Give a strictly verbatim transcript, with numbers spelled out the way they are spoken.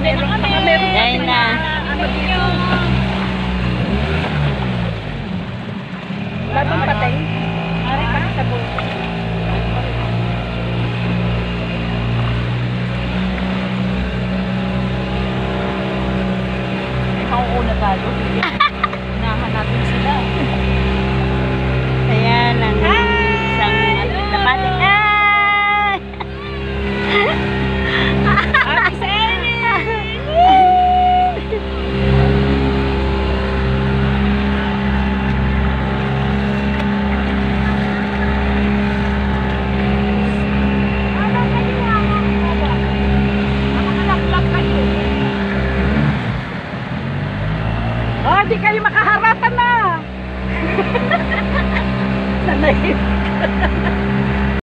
meron pa meron pa. Ayun na. Ano dito? Wala bang patay? Ari pa sa buko. Mauuna tayo. Unahan natin sila. Ayan ang isang napating. Ay! Happy Saturday! Oh, di kayo makaharapan na. Sanay.